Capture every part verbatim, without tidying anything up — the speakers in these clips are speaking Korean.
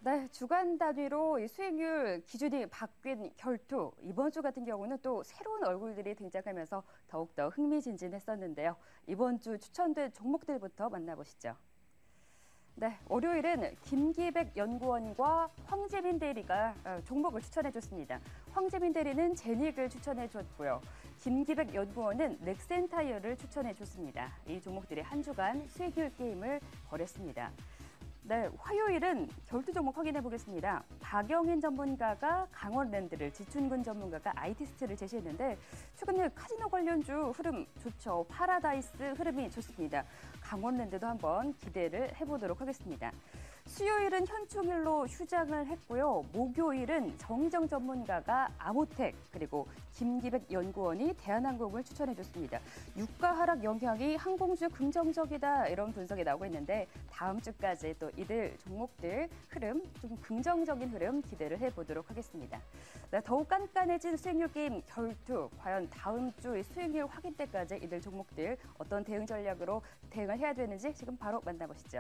네, 주간 단위로 이 수익률 기준이 바뀐 결투. 이번 주 같은 경우는 또 새로운 얼굴들이 등장하면서 더욱더 흥미진진했었는데요. 이번 주 추천된 종목들부터 만나보시죠. 네, 월요일은 김기백 연구원과 황재민 대리가 종목을 추천해줬습니다. 황재민 대리는 제닉을 추천해줬고요. 김기백 연구원은 넥센타이어를 추천해줬습니다. 이 종목들이 한 주간 수익률 게임을 벌였습니다. 네, 화요일은 결투 종목 확인해 보겠습니다. 박영인 전문가가 강원랜드를, 지춘근 전문가가 아이티스트를 제시했는데 최근에 카지노 관련주 흐름 좋죠. 파라다이스 흐름이 좋습니다. 강원랜드도 한번 기대를 해보도록 하겠습니다. 수요일은 현충일로 휴장을 했고요. 목요일은 정희정 전문가가 아모텍 그리고 김기백 연구원이 대한항공을 추천해줬습니다. 유가 하락 영향이 항공주에 긍정적이다 이런 분석이 나오고 있는데 다음 주까지 또 이들 종목들 흐름 좀 긍정적인 흐름 기대를 해보도록 하겠습니다. 네, 더욱 깐깐해진 수익률 게임 결투. 과연 다음 주 수익률 확인 때까지 이들 종목들 어떤 대응 전략으로 대응을 해야 되는지 지금 바로 만나보시죠.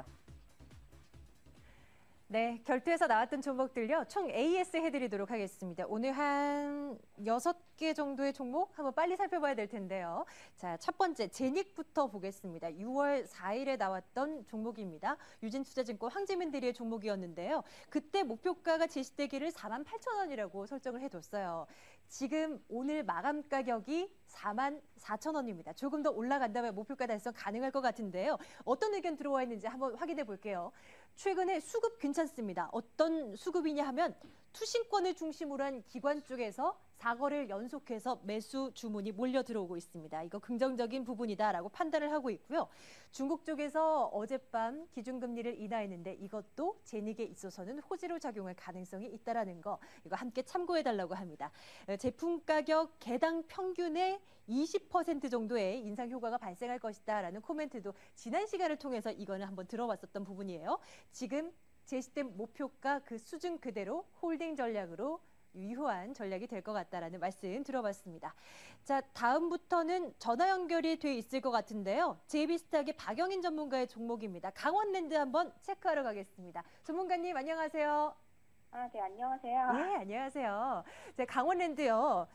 네, 결투에서 나왔던 종목들요. 총 에이에스 해드리도록 하겠습니다. 오늘 한 여섯 개 정도의 종목 한번 빨리 살펴봐야 될 텐데요. 자, 첫 번째 제닉부터 보겠습니다. 유월 사일에 나왔던 종목입니다. 유진투자증권 황재민 대리의 종목이었는데요. 그때 목표가가 제시되기를 사만 팔천 원이라고 설정을 해뒀어요. 지금 오늘 마감 가격이 사만 사천 원입니다. 조금 더 올라간다면 목표가 달성 가능할 것 같은데요. 어떤 의견 들어와 있는지 한번 확인해 볼게요. 최근에 수급 괜찮습니다. 어떤 수급이냐 하면 투신권을 중심으로 한 기관 쪽에서 사 거래를 연속해서 매수 주문이 몰려 들어오고 있습니다. 이거 긍정적인 부분이다라고 판단을 하고 있고요. 중국 쪽에서 어젯밤 기준금리를 인하했는데 이것도 제닉에 있어서는 호재로 작용할 가능성이 있다라는 거 이거 함께 참고해달라고 합니다. 제품 가격 개당 평균의 이십 퍼센트 정도의 인상 효과가 발생할 것이다라는 코멘트도 지난 시간을 통해서 이거는 한번 들어봤었던 부분이에요. 지금 제시된 목표가 그 수준 그대로 홀딩 전략으로 유효한 전략이 될 것 같다라는 말씀 들어봤습니다. 자, 다음부터는 전화 연결이 돼 있을 것 같은데요. 제이비스탁의 박영인 전문가의 종목입니다. 강원랜드 한번 체크하러 가겠습니다. 전문가님 안녕하세요. 아, 네, 안녕하세요. 네, 안녕하세요. 자, 강원랜드요.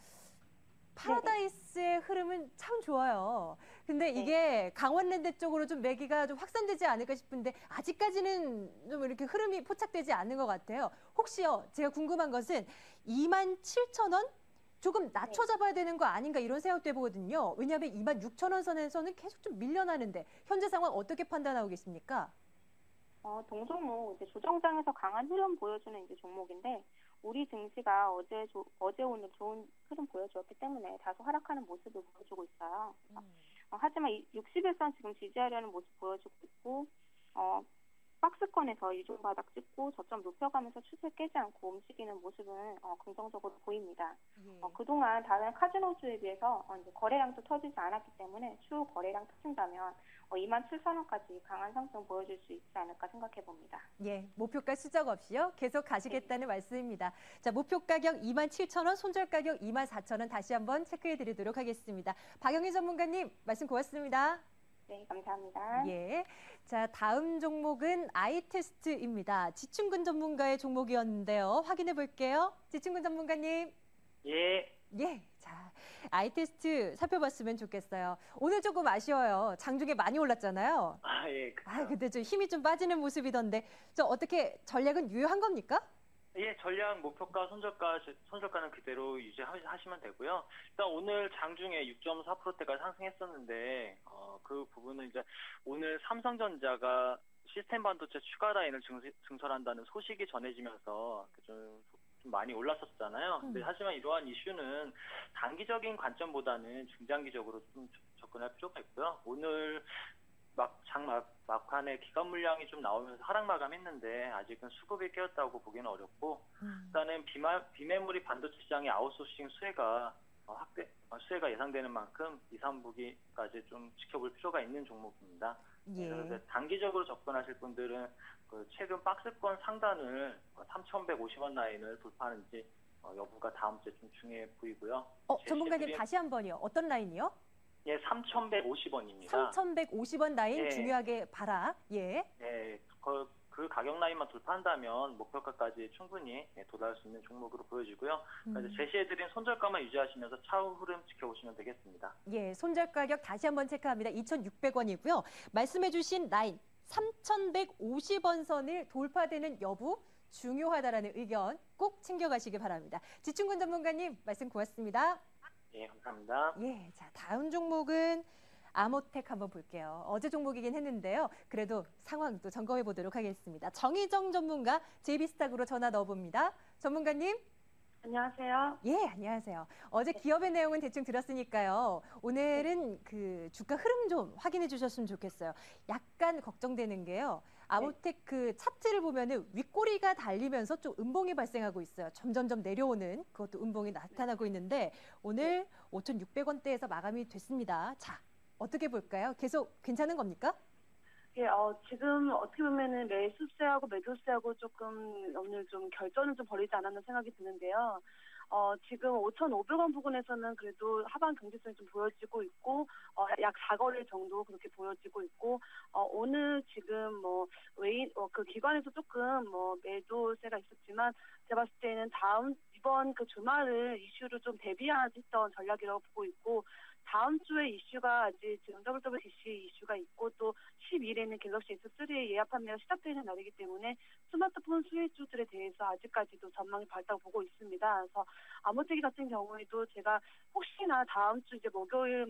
파라다이스의 네네. 흐름은 참 좋아요. 근데 이게 네. 강원랜드 쪽으로 좀 매기가 좀 확산되지 않을까 싶은데 아직까지는 좀 이렇게 흐름이 포착되지 않는 것 같아요. 혹시요, 제가 궁금한 것은 이만 칠천 원? 조금 낮춰 잡아야 되는 거 아닌가 이런 생각도 해보거든요. 왜냐하면 이만 육천 원 선에서는 계속 좀 밀려나는데 현재 상황 어떻게 판단하고 계십니까? 어, 동종목 이제 조정장에서 강한 흐름 보여주는 이제 종목인데 우리 증시가 어제 조, 어제 오늘 좋은 흐름 보여주었기 때문에 다소 하락하는 모습을 보여주고 있어요. 음. 어, 하지만 육십 일선 지금 지지하려는 모습 보여주고 있고 어, 박스권에서 이중 바닥 찍고 저점 높여가면서 추세 깨지 않고 움직이는 모습은 어, 긍정적으로 보입니다. 예. 어, 그동안 다른 카지노주에 비해서 어, 이제 거래량도 터지지 않았기 때문에 추후 거래량 터진다면 어, 이만 칠천 원까지 강한 상승 보여줄 수 있지 않을까 생각해 봅니다. 예, 목표가 수적 없이요. 계속 가시겠다는 네. 말씀입니다. 자, 목표 가격 이만 칠천 원, 손절 가격 이만 사천 원 다시 한번 체크해 드리도록 하겠습니다. 박영희 전문가님 말씀 고맙습니다. 네, 감사합니다. 예. 자, 다음 종목은 아이테스트입니다. 지춘근 전문가의 종목이었는데요. 확인해 볼게요. 지춘근 전문가님. 예. 예. 자, 아이테스트 살펴봤으면 좋겠어요. 오늘 조금 아쉬워요. 장중에 많이 올랐잖아요. 아, 예. 그쵸. 아, 근데 좀 힘이 좀 빠지는 모습이던데. 저 어떻게 전략은 유효한 겁니까? 예, 전략 목표가, 손절가, 손절가는 그대로 유지하시면 되고요. 일단 오늘 장중에 육 점 사 퍼센트대가 상승했었는데, 어, 그 부분은 이제 오늘 삼성전자가 시스템 반도체 추가 라인을 증설한다는 소식이 전해지면서 좀, 좀 많이 올랐었잖아요. 근데 하지만 이러한 이슈는 단기적인 관점보다는 중장기적으로 좀 접근할 필요가 있고요. 오늘 막, 장 막, 막판에 기관 물량이 좀 나오면서 하락 마감했는데 아직은 수급이 깨었다고 보기는 어렵고 음. 일단은 비마, 비메모리 반도체 시장의 아웃소싱 수혜가 어, 확대, 어, 수혜가 예상되는 만큼 이, 삼 분기까지 좀 지켜볼 필요가 있는 종목입니다. 예. 그래서 단기적으로 접근하실 분들은 그 최근 박스권 상단을 삼천백오십 원 라인을 돌파하는지 어, 여부가 다음 주에 좀 중요해 보이고요. 어, 전문가님 드림... 다시 한 번요. 어떤 라인이요? 예, 삼천백오십 원입니다. 삼천백오십 원 라인 예. 중요하게 봐라. 예. 네, 그, 그 가격 라인만 돌파한다면 목표가까지 충분히 예, 도달할 수 있는 종목으로 보여지고요. 음. 그래서 제시해드린 손절가만 유지하시면서 차후 흐름 지켜보시면 되겠습니다. 예, 손절 가격 다시 한번 체크합니다. 이천육백 원이고요. 말씀해주신 라인 삼천백오십 원 선을 돌파되는 여부 중요하다라는 의견 꼭 챙겨가시기 바랍니다. 지충근 전문가님 말씀 고맙습니다. 예, 감사합니다. 예, 자 다음 종목은 아모텍 한번 볼게요. 어제 종목이긴 했는데요. 그래도 상황 또 점검해 보도록 하겠습니다. 정희정 전문가 제이비스탁으로 전화 넣어봅니다. 전문가님. 안녕하세요. 예, 안녕하세요. 어제 기업의 내용은 대충 들었으니까요. 오늘은 그 주가 흐름 좀 확인해 주셨으면 좋겠어요. 약간 걱정되는 게요. 아모텍 그 차트를 보면은 윗꼬리가 달리면서 좀 음봉이 발생하고 있어요. 점점점 내려오는 그것도 음봉이 나타나고 있는데 오늘 오천육백 원대에서 마감이 됐습니다. 자, 어떻게 볼까요? 계속 괜찮은 겁니까? 예, 어, 지금 어떻게 보면은 매수세하고 매도세하고 조금 오늘 좀 결전을 좀 벌이지 않았나 생각이 드는데요. 어, 지금 오천오백 원 부근에서는 그래도 하방 경직성이 좀 보여지고 있고, 어, 약 사 거래 정도 그렇게 보여지고 있고, 어, 오늘 지금 뭐, 외인, 어, 그 기관에서 조금 뭐, 매도세가 있었지만, 제가 봤을 때는 다음, 이번 그 주말을 이슈로 좀 대비했던 전략이라고 보고 있고, 다음 주에 이슈가 아직 지금 더블유더블유디씨 이슈가 있고 또 십일에는 갤럭시 에스 쓰리의 예약 판매가 시작되는 날이기 때문에 스마트폰 수혜주들에 대해서 아직까지도 전망이 밝다고 보고 있습니다. 그래서 아모텍 같은 경우에도 제가 혹시나 다음 주 이제 목요일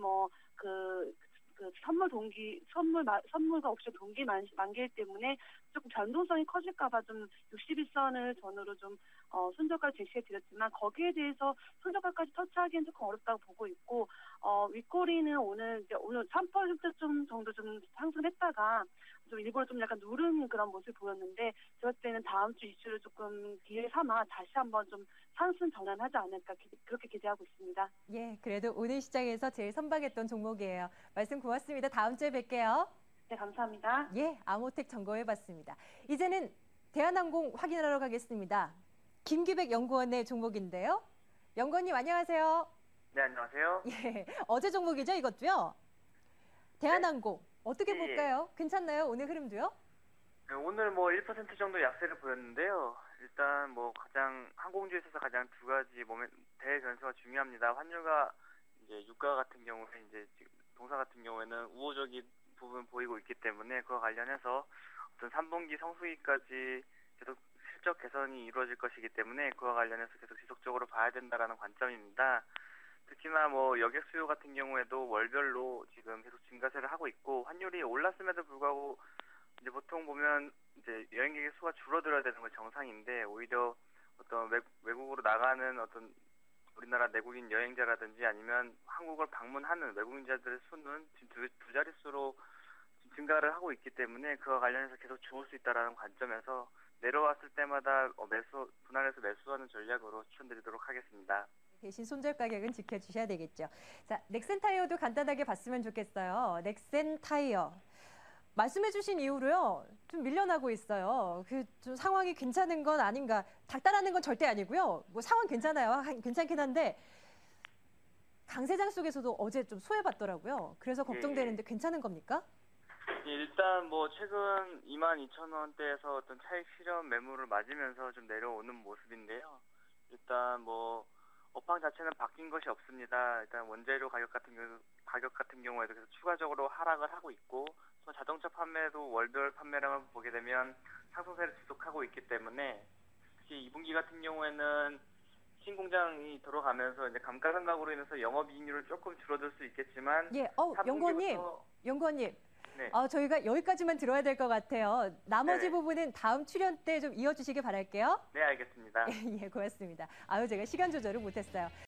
뭐그 그 선물 동기 선물 마, 선물과 옵션 동기 만, 만기일 때문에 조금 변동성이 커질까봐 좀 육십일 선을 전후로 좀 어, 손절가를 제시해드렸지만 거기에 대해서 손절가까지 터치하기엔 조금 어렵다고 보고 있고 어, 윗꼬리는 오늘 이제 오늘 삼 퍼센트 좀 정도 좀 상승했다가 좀 일부러 좀 약간 누른 그런 모습을 보였는데 제가 때는 다음 주 이슈를 조금 기회 삼아 다시 한번 좀 상승 전환하지 않을까 기, 그렇게 기대하고 있습니다. 예, 그래도 오늘 시장에서 제일 선박했던 종목이에요. 말씀 고맙습니다. 다음 주에 뵐게요. 네, 감사합니다. 예, 아모텍 점검해봤습니다. 이제는 대한항공 확인하러 가겠습니다. 김기백 연구원의 종목인데요. 연구원님 안녕하세요. 네, 안녕하세요. 예, 어제 종목이죠, 이것도요? 대한항공 어떻게 예, 볼까요? 괜찮나요? 오늘 흐름도요? 네, 오늘 뭐 일 퍼센트 정도 약세를 보였는데요. 일단 뭐 가장 항공주에 있어서 가장 두 가지 몸의 대변수가 중요합니다. 환율과 이제 유가 같은 경우에 이제 지금 동사 같은 경우에는 우호적인 부분 보이고 있기 때문에 그와 관련해서 어떤 삼 분기 성수기까지 계속 실적 개선이 이루어질 것이기 때문에 그와 관련해서 계속 지속적으로 봐야 된다라는 관점입니다. 특히나 뭐 여객 수요 같은 경우에도 월별로 지금 계속 증가세를 하고 있고 환율이 올랐음에도 불구하고 이제 보통 보면 이제 여행객의 수가 줄어들어야 되는 건 정상인데 오히려 어떤 외, 외국으로 나가는 어떤 우리나라 내국인 여행자라든지 아니면 한국을 방문하는 외국인자들의 수는 지금 두, 두 자릿수로 증가를 하고 있기 때문에 그와 관련해서 계속 좋을 수 있다라는 관점에서 내려왔을 때마다 매수 분할해서 매수하는 전략으로 추천드리도록 하겠습니다. 대신 손절 가격은 지켜주셔야 되겠죠. 자, 넥센 타이어도 간단하게 봤으면 좋겠어요. 넥센 타이어. 말씀해주신 이후로요, 좀 밀려나고 있어요. 그 좀 상황이 괜찮은 건 아닌가. 닥달하는 건 절대 아니고요. 뭐 상황 괜찮아요. 괜찮긴 한데 강세장 속에서도 어제 좀 소외받더라고요. 그래서 걱정되는데 괜찮은 겁니까? 예, 일단 뭐 최근 이만 이천 원대에서 어떤 차익 실현 매물을 맞으면서 좀 내려오는 모습인데요. 일단 뭐 업황 자체는 바뀐 것이 없습니다. 일단 원재료 가격 같은 경우 가격 같은 경우에도 계속 추가적으로 하락을 하고 있고 또 자동차 판매도 월별 판매량을 보게 되면 상승세를 지속하고 있기 때문에 특히 이 분기 같은 경우에는 신공장이 들어가면서 이제 감가상각으로 인해서 영업이익률은 조금 줄어들 수 있겠지만 예, 어, 연구원님, 연구원님. 네. 어, 저희가 여기까지만 들어야 될 것 같아요. 나머지 네. 부분은 다음 출연 때 좀 이어주시길 바랄게요. 네, 알겠습니다. 예, 고맙습니다. 아유, 제가 시간 조절을 못했어요.